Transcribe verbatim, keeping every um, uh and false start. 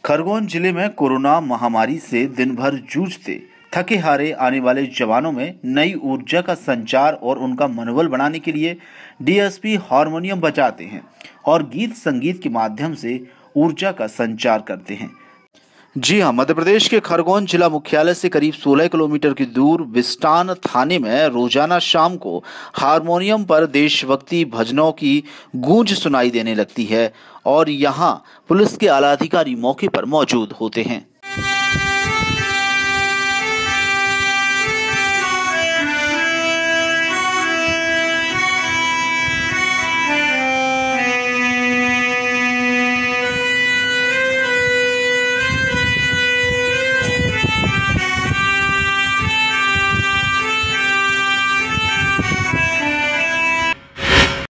खरगोन जिले में कोरोना महामारी से दिन भर जूझते थके हारे आने वाले जवानों में नई ऊर्जा का संचार और उनका मनोबल बढ़ाने के लिए डीएसपी हारमोनियम बजाते हैं और गीत संगीत के माध्यम से ऊर्जा का संचार करते हैं। जी हां, मध्य प्रदेश के खरगोन जिला मुख्यालय से करीब सोलह किलोमीटर की दूर बिस्टान थाने में रोजाना शाम को हारमोनियम पर देशभक्ति भजनों की गूंज सुनाई देने लगती है और यहां पुलिस के आला अधिकारी मौके पर मौजूद होते हैं।